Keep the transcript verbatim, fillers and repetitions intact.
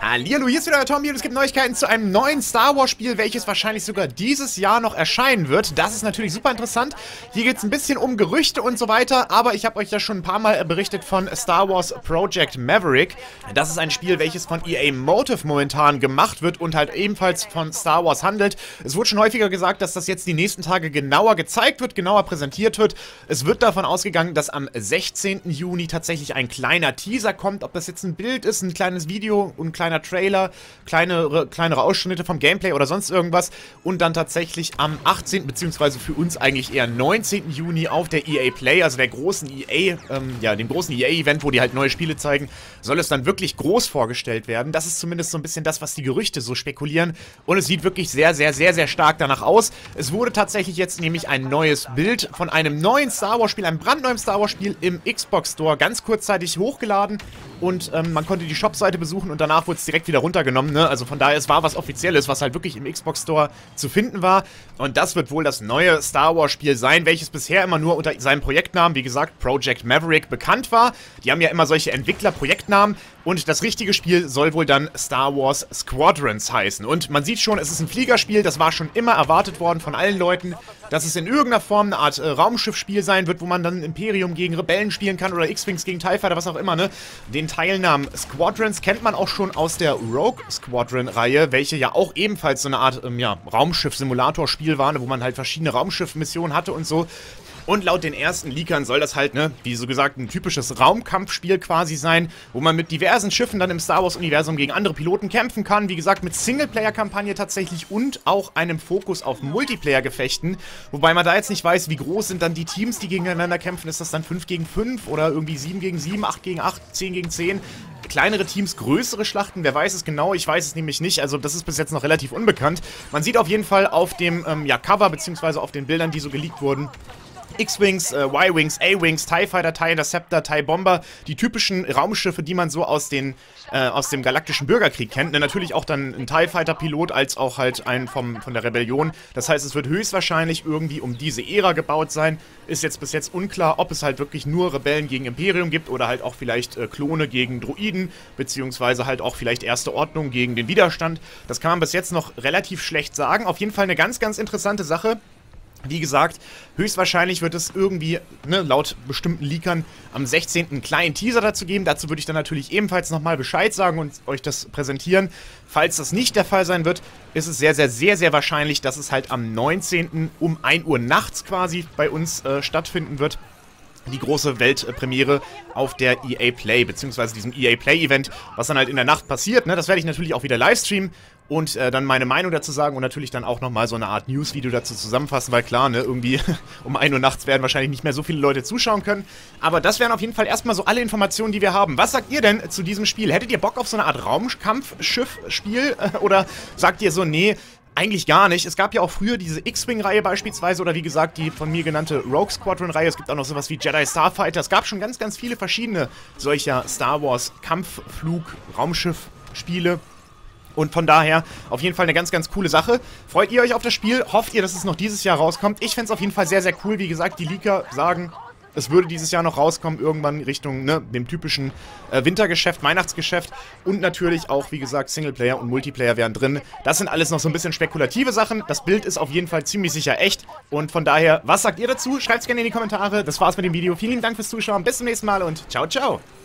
Hallihallo, hier ist wieder der Tommy und es gibt Neuigkeiten zu einem neuen Star Wars Spiel, welches wahrscheinlich sogar dieses Jahr noch erscheinen wird. Das ist natürlich super interessant. Hier geht es ein bisschen um Gerüchte und so weiter, aber ich habe euch ja schon ein paar Mal berichtet von Star Wars Project Maverick. Das ist ein Spiel, welches von E A Motive momentan gemacht wird und halt ebenfalls von Star Wars handelt. Es wurde schon häufiger gesagt, dass das jetzt die nächsten Tage genauer gezeigt wird, genauer präsentiert wird. Es wird davon ausgegangen, dass am sechzehnten Juni tatsächlich ein kleiner Teaser kommt. Ob das jetzt ein Bild ist, ein kleines Video und ein kleiner Trailer, kleinere, kleinere Ausschnitte vom Gameplay oder sonst irgendwas. Und dann tatsächlich am achtzehnten beziehungsweise für uns eigentlich eher neunzehnten Juni auf der E A Play, also der großen E A, ähm, ja, dem großen E A-Event, wo die halt neue Spiele zeigen, soll es dann wirklich groß vorgestellt werden. Das ist zumindest so ein bisschen das, was die Gerüchte so spekulieren. Und es sieht wirklich sehr, sehr, sehr, sehr stark danach aus. Es wurde tatsächlich jetzt nämlich ein neues Bild von einem neuen Star Wars Spiel, einem brandneuen Star Wars Spiel im Xbox Store ganz kurzzeitig hochgeladen. Und ähm, man konnte die Shop-Seite besuchen und danach wurde es direkt wieder runtergenommen, ne? Also von daher, es war was Offizielles, was halt wirklich im Xbox Store zu finden war. Und das wird wohl das neue Star Wars Spiel sein, welches bisher immer nur unter seinem Projektnamen, wie gesagt, Project Maverick, bekannt war. Die haben ja immer solche Entwickler-Projektnamen. Und das richtige Spiel soll wohl dann Star Wars Squadrons heißen. Und man sieht schon, es ist ein Fliegerspiel, das war schon immer erwartet worden von allen Leuten, dass es in irgendeiner Form eine Art äh, Raumschiffspiel sein wird, wo man dann Imperium gegen Rebellen spielen kann oder X-Wings gegen TIE Fighter, was auch immer, ne? Den Teilnamen Squadrons kennt man auch schon aus der Rogue Squadron-Reihe, welche ja auch ebenfalls so eine Art ähm, ja, Raumschiff-Simulator-Spiel war, ne? Wo man halt verschiedene Raumschiff-Missionen hatte und so. Und laut den ersten Leakern soll das halt, ne, wie so gesagt, ein typisches Raumkampfspiel quasi sein, wo man mit diversen Schiffen dann im Star Wars-Universum gegen andere Piloten kämpfen kann. Wie gesagt, mit Singleplayer-Kampagne tatsächlich und auch einem Fokus auf Multiplayer-Gefechten. Wobei man da jetzt nicht weiß, wie groß sind dann die Teams, die gegeneinander kämpfen. Ist das dann fünf gegen fünf oder irgendwie sieben gegen sieben, acht gegen acht, zehn gegen zehn? Kleinere Teams, größere Schlachten, wer weiß es genau, ich weiß es nämlich nicht, also das ist bis jetzt noch relativ unbekannt. Man sieht auf jeden Fall auf dem ähm, ja, Cover, beziehungsweise auf den Bildern, die so geleakt wurden, X-Wings, äh, Y-Wings, A-Wings, TIE Fighter, TIE Interceptor, TIE Bomber, die typischen Raumschiffe, die man so aus, den, äh, aus dem galaktischen Bürgerkrieg kennt. Ne, natürlich auch dann ein TIE Fighter-Pilot, als auch halt ein vom, von der Rebellion. Das heißt, es wird höchstwahrscheinlich irgendwie um diese Ära gebaut sein. Ist jetzt bis jetzt unklar, ob es halt wirklich nur Rebellen gegen Imperium gibt oder halt auch vielleicht äh, Klone gegen Droiden, beziehungsweise halt auch vielleicht Erste Ordnung gegen den Widerstand. Das kann man bis jetzt noch relativ schlecht sagen. Auf jeden Fall eine ganz, ganz interessante Sache. Wie gesagt, höchstwahrscheinlich wird es irgendwie, ne, laut bestimmten Leakern, am sechzehnten einen kleinen Teaser dazu geben. Dazu würde ich dann natürlich ebenfalls nochmal Bescheid sagen und euch das präsentieren. Falls das nicht der Fall sein wird, ist es sehr, sehr, sehr, sehr wahrscheinlich, dass es halt am neunzehnten um ein Uhr nachts quasi bei uns äh, stattfinden wird. Die große Weltpremiere auf der E A Play, beziehungsweise diesem E A Play Event, was dann halt in der Nacht passiert, ne? Das werde ich natürlich auch wieder livestreamen und äh, dann meine Meinung dazu sagen und natürlich dann auch nochmal so eine Art News-Video dazu zusammenfassen, weil klar, ne, irgendwie um ein Uhr nachts werden wahrscheinlich nicht mehr so viele Leute zuschauen können. Aber das wären auf jeden Fall erstmal so alle Informationen, die wir haben. Was sagt ihr denn zu diesem Spiel? Hättet ihr Bock auf so eine Art Raumkampfschiff-Spiel? Oder sagt ihr so, nee, eigentlich gar nicht. Es gab ja auch früher diese X-Wing-Reihe beispielsweise oder wie gesagt die von mir genannte Rogue Squadron-Reihe. Es gibt auch noch sowas wie Jedi Starfighter. Es gab schon ganz, ganz viele verschiedene solcher Star Wars Kampfflug, Raumschiff-Spiele. Und von daher auf jeden Fall eine ganz, ganz coole Sache. Freut ihr euch auf das Spiel? Hofft ihr, dass es noch dieses Jahr rauskommt? Ich fände es auf jeden Fall sehr, sehr cool. Wie gesagt, die Leaker sagen, es würde dieses Jahr noch rauskommen, irgendwann Richtung, ne, dem typischen äh, Wintergeschäft, Weihnachtsgeschäft. Und natürlich auch, wie gesagt, Singleplayer und Multiplayer wären drin. Das sind alles noch so ein bisschen spekulative Sachen. Das Bild ist auf jeden Fall ziemlich sicher echt. Und von daher, was sagt ihr dazu? Schreibt es gerne in die Kommentare. Das war's mit dem Video. Vielen Dank fürs Zuschauen. Bis zum nächsten Mal und ciao, ciao.